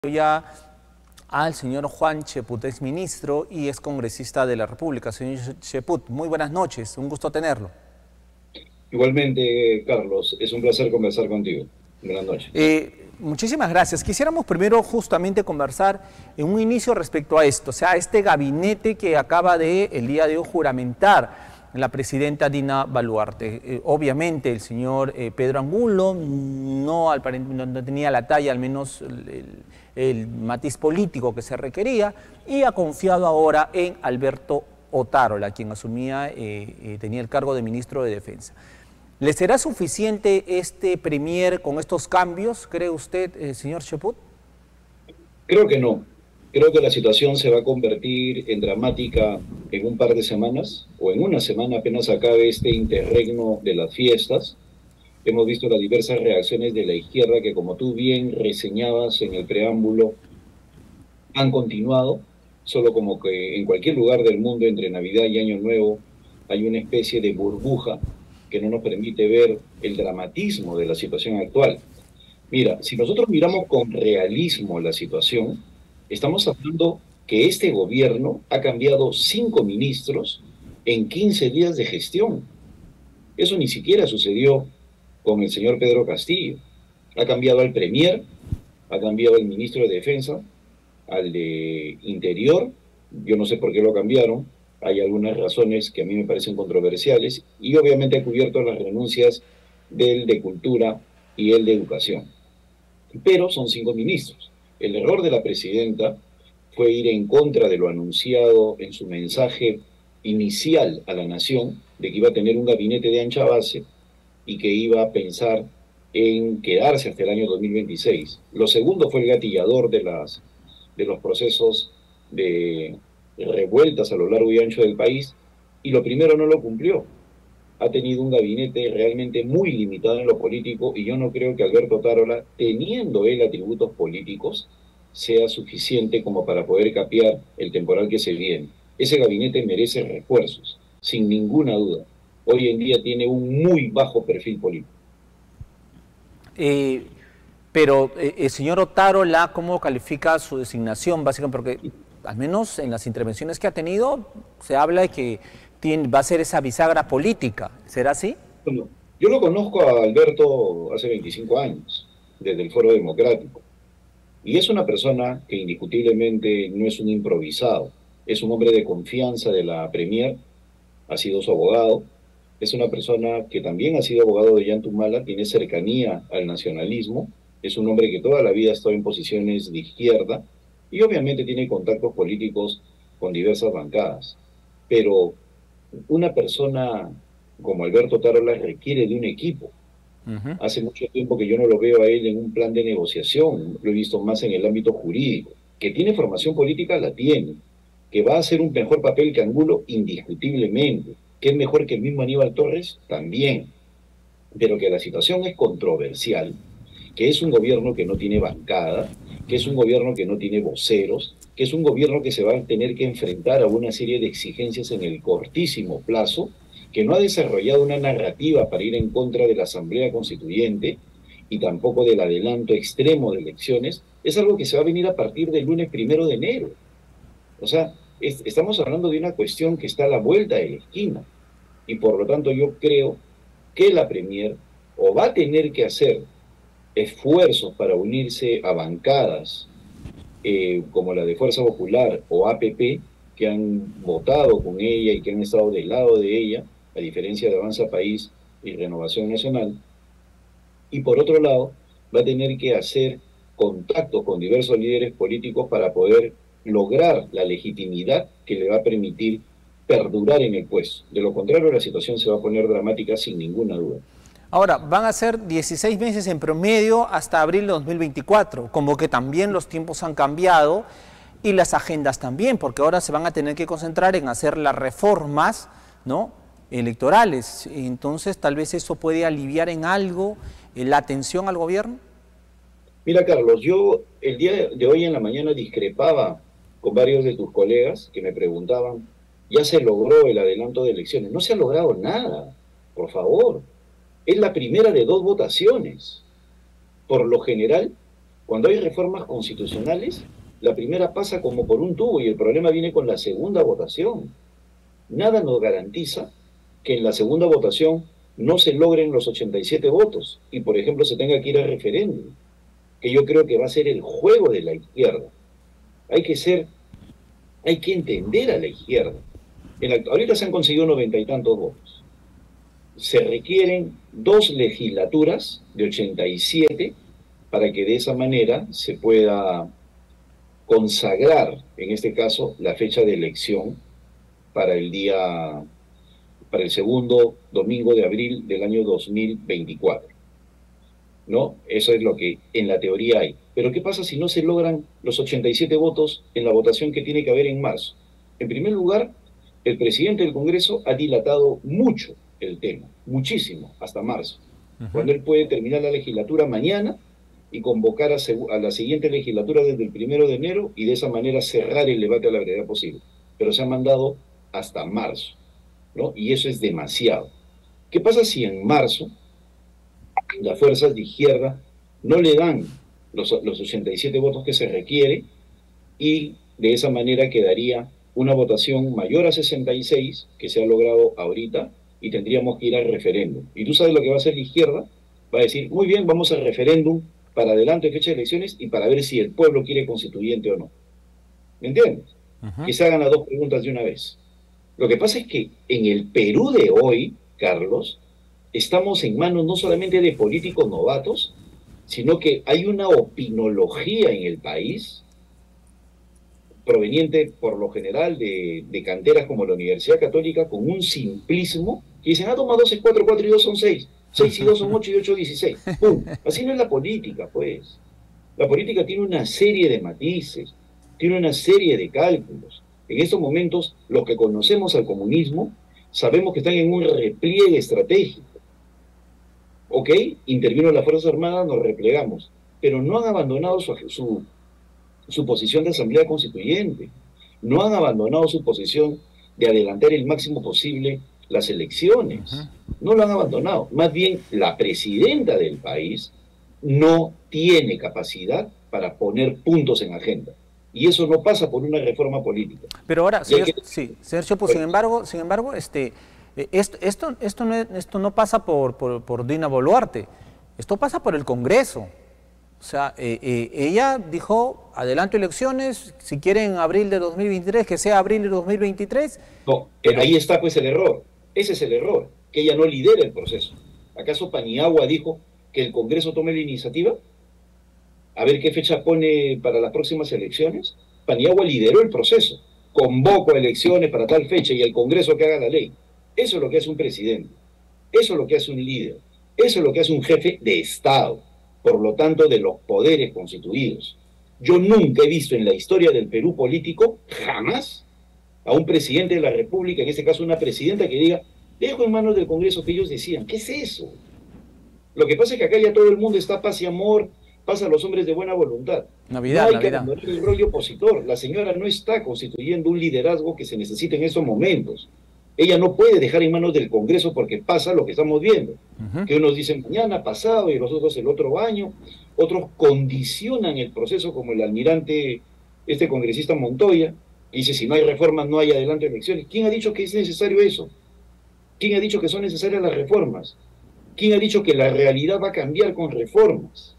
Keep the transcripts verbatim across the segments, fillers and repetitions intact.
Ya al señor Juan Cheput, ex ministro y ex congresista de la República. Señor Cheput, muy buenas noches, un gusto tenerlo. Igualmente, Carlos, es un placer conversar contigo. Buenas noches. Eh, muchísimas gracias. Quisiéramos primero justamente conversar en un inicio respecto a esto, o sea, este gabinete que acaba de el día de hoy juramentar la presidenta Dina Boluarte. Eh, obviamente el señor eh, Pedro Angulo no, no, no tenía la talla, al menos el, el, el matiz político que se requería, y ha confiado ahora en Alberto Otárola, quien asumía, eh, eh, tenía el cargo de ministro de Defensa. ¿Le será suficiente este premier con estos cambios, cree usted, eh, señor Cheput? Creo que no. Creo que la situación se va a convertir en dramática en un par de semanas, o en una semana apenas acabe este interregno de las fiestas. Hemos visto las diversas reacciones de la izquierda que, como tú bien reseñabas en el preámbulo, han continuado, solo como que en cualquier lugar del mundo entre Navidad y Año Nuevo hay una especie de burbuja que no nos permite ver el dramatismo de la situación actual. Mira, si nosotros miramos con realismo la situación, estamos hablando que este gobierno ha cambiado cinco ministros en quince días de gestión. Eso ni siquiera sucedió con el señor Pedro Castillo. Ha cambiado al premier, ha cambiado el ministro de Defensa, al de Interior, yo no sé por qué lo cambiaron, hay algunas razones que a mí me parecen controversiales, y obviamente ha cubierto las renuncias del de Cultura y el de Educación. Pero son cinco ministros. El error de la presidenta fue ir en contra de lo anunciado en su mensaje inicial a la nación, de que iba a tener un gabinete de ancha base y que iba a pensar en quedarse hasta el año dos mil veintiséis. Lo segundo fue el gatillador de, las, de los procesos de revueltas a lo largo y ancho del país, y lo primero no lo cumplió. Ha tenido un gabinete realmente muy limitado en lo político, y yo no creo que Alberto Otárola, teniendo él atributos políticos, sea suficiente como para poder capear el temporal que se viene. Ese gabinete merece refuerzos, sin ninguna duda. Hoy en día tiene un muy bajo perfil político. Eh, pero eh, el señor Otárola, ¿cómo califica su designación? Básicamente porque, al menos en las intervenciones que ha tenido, se habla de que tiene, va a ser esa bisagra política. ¿Será así? Bueno, yo lo conozco a Alberto hace veinticinco años, desde el Foro Democrático. Y es una persona que indiscutiblemente no es un improvisado. Es un hombre de confianza de la Premier, ha sido su abogado. Es una persona que también ha sido abogado de Yantumala, tiene cercanía al nacionalismo. Es un hombre que toda la vida ha estado en posiciones de izquierda y obviamente tiene contactos políticos con diversas bancadas. Pero una persona como Alberto Otárola requiere de un equipo. Uh-huh. Hace mucho tiempo que yo no lo veo a él en un plan de negociación, lo he visto más en el ámbito jurídico. Que tiene formación política, la tiene. Que va a hacer un mejor papel que Angulo, indiscutiblemente. Que es mejor que el mismo Aníbal Torres, también. Pero que la situación es controversial, que es un gobierno que no tiene bancada, que es un gobierno que no tiene voceros, que es un gobierno que se va a tener que enfrentar a una serie de exigencias en el cortísimo plazo, que no ha desarrollado una narrativa para ir en contra de la Asamblea Constituyente y tampoco del adelanto extremo de elecciones, es algo que se va a venir a partir del lunes primero de enero. O sea, es, estamos hablando de una cuestión que está a la vuelta de la esquina, y por lo tanto yo creo que la Premier o va a tener que hacer esfuerzos para unirse a bancadas eh, como la de Fuerza Popular o A P P, que han votado con ella y que han estado del lado de ella, a diferencia de Avanza País y Renovación Nacional, y por otro lado va a tener que hacer contactos con diversos líderes políticos para poder lograr la legitimidad que le va a permitir perdurar en el puesto. De lo contrario, la situación se va a poner dramática sin ninguna duda. Ahora, van a ser dieciséis meses en promedio hasta abril de dos mil veinticuatro, como que también los tiempos han cambiado y las agendas también, porque ahora se van a tener que concentrar en hacer las reformas, ¿no?, electorales. Entonces, tal vez eso puede aliviar en algo la atención al gobierno. Mira, Carlos, yo el día de hoy en la mañana discrepaba con varios de tus colegas que me preguntaban, ¿ya se logró el adelanto de elecciones? No se ha logrado nada, por favor. Es la primera de dos votaciones. Por lo general, Cuando hay reformas constitucionales, la primera pasa como por un tubo y el problema viene con la segunda votación. Nada nos garantiza que en la segunda votación no se logren los ochenta y siete votos y, por ejemplo, se tenga que ir a referéndum, que yo creo que va a ser el juego de la izquierda. Hay que ser, hay que entender a la izquierda. En la, ahorita se han conseguido noventa y tantos votos. Se requieren dos legislaturas de ochenta y siete para que de esa manera se pueda consagrar, en este caso, la fecha de elección para el día, para el segundo domingo de abril del año dos mil veinticuatro. ¿No? Eso es lo que en la teoría hay. Pero ¿qué pasa si no se logran los ochenta y siete votos en la votación que tiene que haber en marzo? En primer lugar, el presidente del Congreso ha dilatado mucho el tema, muchísimo, hasta marzo, uh-huh. cuando él puede terminar la legislatura mañana y convocar a, a la siguiente legislatura desde el primero de enero y de esa manera cerrar el debate a la brevedad posible. Pero se ha mandado hasta marzo, ¿no? Y eso es demasiado. ¿Qué pasa si en marzo las fuerzas de izquierda no le dan los, los ochenta y siete votos que se requiere y de esa manera quedaría una votación mayor a sesenta y seis que se ha logrado ahorita y tendríamos que ir al referéndum? Y tú sabes lo que va a hacer la izquierda, va a decir, muy bien, vamos al referéndum para adelante fecha de elecciones y para ver si el pueblo quiere constituyente o no. ¿Me entiendes? Uh-huh. Que se hagan las dos preguntas de una vez. Lo que pasa es que en el Perú de hoy, Carlos, estamos en manos no solamente de políticos novatos, sino que hay una opinología en el país, proveniente por lo general de, de canteras como la Universidad Católica, con un simplismo, que dicen, ah, toma dos es cuatro, cuatro y dos son seis, seis y dos son ocho y ocho dieciséis. ¡Pum! Así no es la política, pues. La política tiene una serie de matices, tiene una serie de cálculos. En estos momentos, los que conocemos al comunismo, sabemos que están en un repliegue estratégico. Ok, intervino las Fuerzas Armadas, nos replegamos, pero no han abandonado su, su, su posición de asamblea constituyente, no han abandonado su posición de adelantar el máximo posible las elecciones, uh-huh. no lo han abandonado. Más bien, la presidenta del país no tiene capacidad para poner puntos en agenda. Y eso no pasa por una reforma política. Pero ahora, señor, que... sí, señor Chopo, sin embargo, sin embargo, este, esto, esto, esto, no, es, esto no pasa por, por, por Dina Boluarte, esto pasa por el Congreso. O sea, eh, eh, ella dijo, adelanto elecciones, si quieren abril de dos mil veintitrés, que sea abril de dos mil veintitrés. No, pero ahí está pues el error, ese es el error, que ella no lidera el proceso. ¿Acaso Paniagua dijo que el Congreso tome la iniciativa? A ver qué fecha pone para las próximas elecciones. Paniagua lideró el proceso, convocó elecciones para tal fecha y el Congreso que haga la ley. Eso es lo que hace un presidente, eso es lo que hace un líder, eso es lo que hace un jefe de Estado, por lo tanto de los poderes constituidos. Yo nunca he visto en la historia del Perú político, jamás, a un presidente de la República, en este caso una presidenta, que diga, dejo en manos del Congreso que ellos decían. ¿Qué es eso? Lo que pasa es que acá ya todo el mundo está paz y amor, pasa a los hombres de buena voluntad. Navidad, no hay Navidad. que abandonar el rollo opositor. La señora no está constituyendo un liderazgo que se necesita en estos momentos. Ella no puede dejar en manos del Congreso porque pasa lo que estamos viendo. Uh-huh. Que unos dicen mañana, pasado, y los otros el otro año. Otros condicionan el proceso, como el almirante, este congresista Montoya, y dice, si no hay reformas, no hay adelante elecciones. ¿Quién ha dicho que es necesario eso? ¿Quién ha dicho que son necesarias las reformas? ¿Quién ha dicho que la realidad va a cambiar con reformas?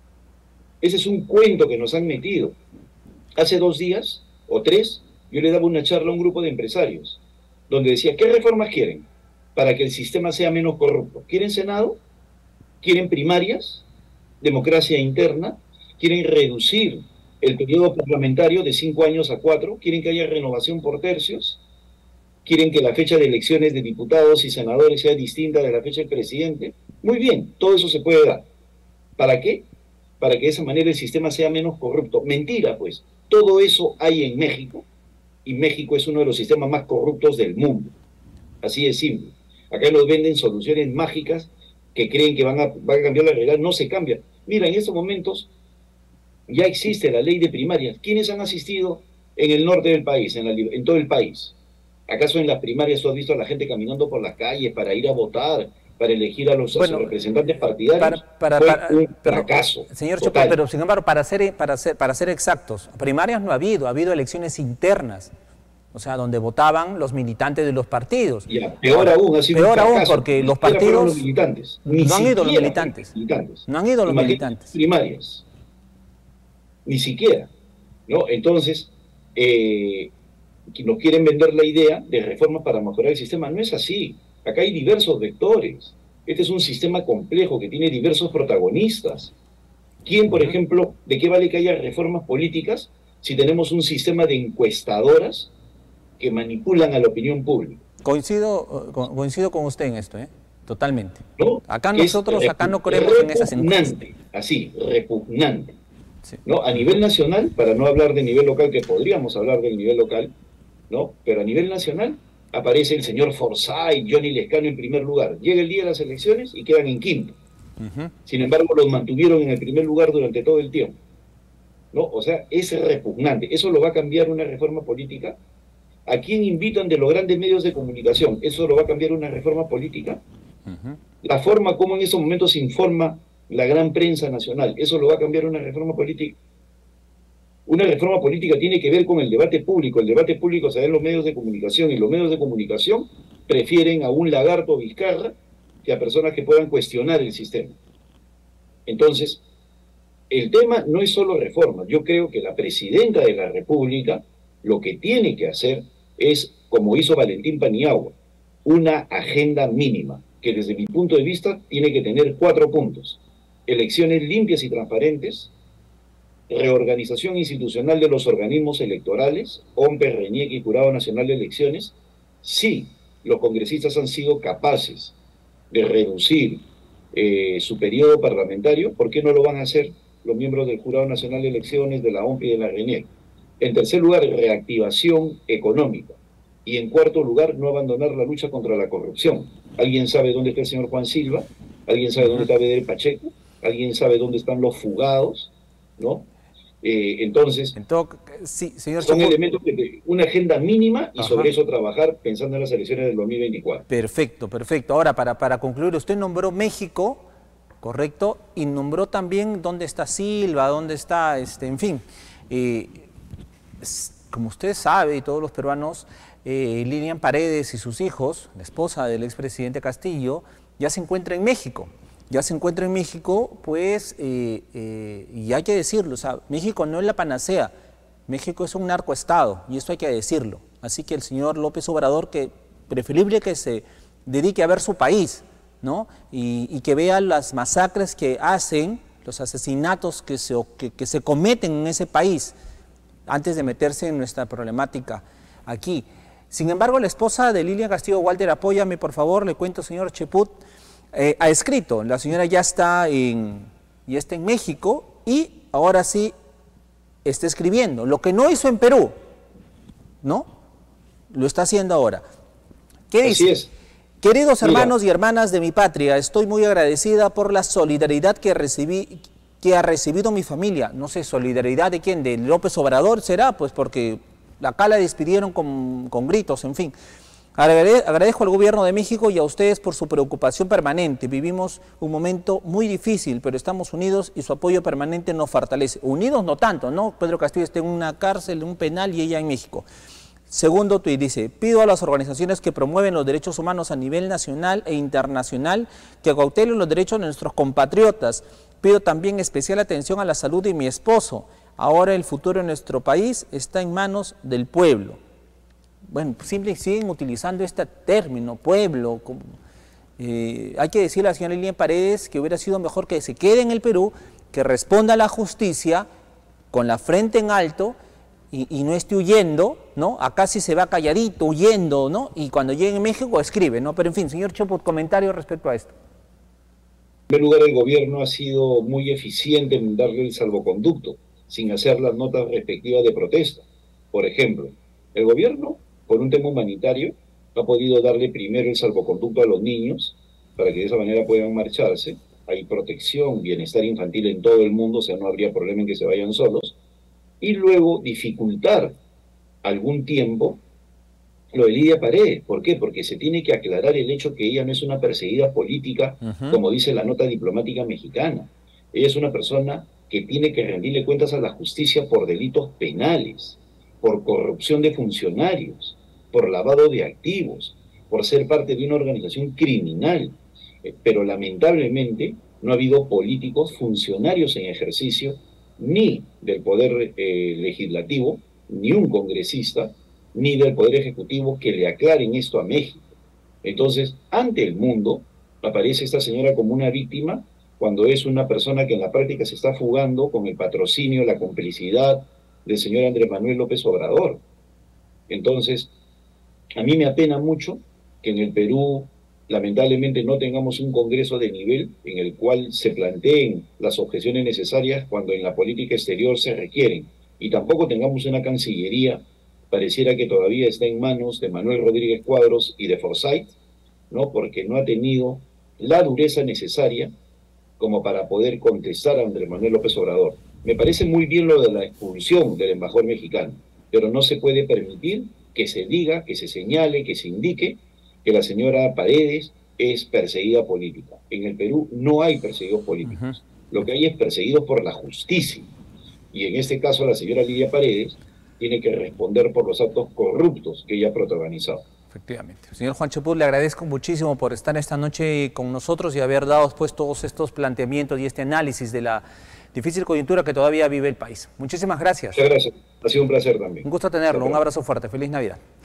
Ese es un cuento que nos han metido. Hace dos días, o tres, yo le daba una charla a un grupo de empresarios, donde decía, ¿qué reformas quieren para que el sistema sea menos corrupto? ¿Quieren Senado? ¿Quieren primarias? ¿Democracia interna? ¿Quieren reducir el periodo parlamentario de cinco años a cuatro? ¿Quieren que haya renovación por tercios? ¿Quieren que la fecha de elecciones de diputados y senadores sea distinta de la fecha del presidente? Muy bien, todo eso se puede dar. ¿Para qué? Para que de esa manera el sistema sea menos corrupto. Mentira, pues. Todo eso hay en México, y México es uno de los sistemas más corruptos del mundo. Así de simple. Acá nos venden soluciones mágicas que creen que van a, van a cambiar la realidad. No se cambia. Mira, en estos momentos ya existe la ley de primarias. ¿Quiénes han asistido en el norte del país, en, la, en todo el país? ¿Acaso en las primarias tú has visto a la gente caminando por las calles para ir a votar para elegir a los, bueno, a sus representantes partidarios para, para, fue para, un pero, fracaso. Señor total. Cheput, pero sin embargo, para ser, para, ser, para ser exactos, primarias no ha habido, ha habido elecciones internas, o sea, donde votaban los militantes de los partidos. Ya, peor aún, ha sido peor un fracaso, aún porque los partidos partidos los militantes, ni no han ido los siquiera militantes. militantes. No han ido los Imagínate, militantes. Primarias, ni siquiera, ¿no? Entonces, eh, nos quieren vender la idea de reformas para mejorar el sistema. No es así. Acá hay diversos vectores. Este es un sistema complejo que tiene diversos protagonistas. ¿Quién, por ejemplo, de qué vale que haya reformas políticas si tenemos un sistema de encuestadoras que manipulan a la opinión pública? Coincido, coincido con usted en esto, ¿eh? Totalmente. ¿No? Acá Que nosotros acá no creemos en esas encuestas. Así, repugnante. Sí. ¿No? A nivel nacional, para no hablar de nivel local, que podríamos hablar del nivel local, ¿no? Pero a nivel nacional aparece el señor Forsyth, Johnny Lescano en primer lugar. Llega el día de las elecciones y quedan en quinto. Uh-huh. Sin embargo, los mantuvieron en el primer lugar durante todo el tiempo, ¿no? O sea, es repugnante. ¿Eso lo va a cambiar una reforma política? ¿A quién invitan de los grandes medios de comunicación? ¿Eso lo va a cambiar una reforma política? Uh-huh. La forma como en esos momentos se informa la gran prensa nacional, ¿eso lo va a cambiar una reforma política? Una reforma política tiene que ver con el debate público. El debate público se da en los medios de comunicación y los medios de comunicación prefieren a un lagarto Vizcarra que a personas que puedan cuestionar el sistema. Entonces, el tema no es solo reforma. Yo creo que la presidenta de la República lo que tiene que hacer es, como hizo Valentín Paniagua, una agenda mínima, que desde mi punto de vista tiene que tener cuatro puntos. Elecciones limpias y transparentes, reorganización institucional de los organismos electorales, O M P E, RENIEC y Jurado Nacional de Elecciones. Sí, los congresistas han sido capaces de reducir eh, su periodo parlamentario. ¿Por qué no lo van a hacer los miembros del Jurado Nacional de Elecciones, de la O M P E y de la RENIEC? En tercer lugar, reactivación económica. Y en cuarto lugar, no abandonar la lucha contra la corrupción. ¿Alguien sabe dónde está el señor Juan Silva? ¿Alguien sabe dónde está Bedel Pacheco? ¿Alguien sabe dónde están los fugados? ¿No? Eh, entonces, entonces sí, señor son Cheput, elementos de una agenda mínima y ajá, sobre eso trabajar pensando en las elecciones del dos mil veinticuatro. Perfecto, perfecto. Ahora, para, para concluir, usted nombró México, ¿correcto? Y nombró también dónde está Silva, dónde está, este, en fin. Eh, como usted sabe, y todos los peruanos, eh, Lilian Paredes y sus hijos, la esposa del expresidente Castillo, ya se encuentra en México. Ya se encuentra en México, pues, eh, eh, y hay que decirlo, o sea, México no es la panacea, México es un narcoestado, y esto hay que decirlo. Así que el señor López Obrador, que preferible que se dedique a ver su país, ¿no? Y, y que vea las masacres que hacen, los asesinatos que se, que, que se cometen en ese país, antes de meterse en nuestra problemática aquí. Sin embargo, la esposa de Lilian Castillo, Walter, apóyame por favor, le cuento, señor Cheput, Eh, ha escrito, la señora ya está, en, ya está en México y ahora sí está escribiendo, lo que no hizo en Perú, ¿no? Lo está haciendo ahora. ¿Qué dice? Así es. Queridos Mira. hermanos y hermanas de mi patria, estoy muy agradecida por la solidaridad que recibí, que ha recibido mi familia. No sé, ¿solidaridad de quién? ¿De López Obrador será? Pues porque acá la despidieron con, con gritos, en fin. Agradezco al gobierno de México y a ustedes por su preocupación permanente. Vivimos un momento muy difícil, pero estamos unidos y su apoyo permanente nos fortalece. Unidos no tanto, ¿no? Pedro Castillo está en una cárcel, en un penal y ella en México. Segundo tuit dice, pido a las organizaciones que promueven los derechos humanos a nivel nacional e internacional que cautelen los derechos de nuestros compatriotas. Pido también especial atención a la salud de mi esposo. Ahora el futuro de nuestro país está en manos del pueblo. Bueno, siempre siguen utilizando este término, pueblo. Como, eh, hay que decirle a la señora Lilian Paredes que hubiera sido mejor que se quede en el Perú, que responda a la justicia con la frente en alto y, y no esté huyendo, ¿no? Acá sí se va calladito, huyendo, ¿no? Y cuando llegue a México escribe, ¿no? Pero en fin, señor Cheput, comentario respecto a esto. En primer lugar, el gobierno ha sido muy eficiente en darle el salvoconducto, sin hacer las notas respectivas de protesta. Por ejemplo, el gobierno, por un tema humanitario, ha podido darle primero el salvoconducto a los niños para que de esa manera puedan marcharse. Hay protección, bienestar infantil en todo el mundo, o sea, no habría problema en que se vayan solos. Y luego dificultar algún tiempo lo de Lidia Paredes. ¿Por qué? Porque se tiene que aclarar el hecho que ella no es una perseguida política, Ujú. como dice la nota diplomática mexicana. Ella es una persona que tiene que rendirle cuentas a la justicia por delitos penales, por corrupción de funcionarios, por lavado de activos, por ser parte de una organización criminal. Eh, Pero lamentablemente no ha habido políticos, funcionarios en ejercicio, ni del Poder eh, Legislativo, ni un congresista, ni del Poder Ejecutivo que le aclaren esto a México. Entonces, ante el mundo, aparece esta señora como una víctima cuando es una persona que en la práctica se está fugando con el patrocinio, la complicidad del señor Andrés Manuel López Obrador. Entonces, a mí me apena mucho que en el Perú lamentablemente no tengamos un Congreso de nivel en el cual se planteen las objeciones necesarias cuando en la política exterior se requieren. Y tampoco tengamos una Cancillería, pareciera que todavía está en manos de Manuel Rodríguez Cuadros y de Forsyth, ¿no? Porque no ha tenido la dureza necesaria como para poder contestar a Andrés Manuel López Obrador. Me parece muy bien lo de la expulsión del embajador mexicano, pero no se puede permitir que se diga, que se señale, que se indique que la señora Paredes es perseguida política. En el Perú no hay perseguidos Ujú. políticos. Lo que hay es perseguidos por la justicia. Y en este caso la señora Lidia Paredes tiene que responder por los actos corruptos que ella ha protagonizado. Efectivamente. Señor Juan Chepuz, le agradezco muchísimo por estar esta noche con nosotros y haber dado pues, todos estos planteamientos y este análisis de la difícil coyuntura que todavía vive el país. Muchísimas gracias. Muchas gracias. Ha sido un placer también. Un gusto tenerlo. Un abrazo fuerte. Feliz Navidad.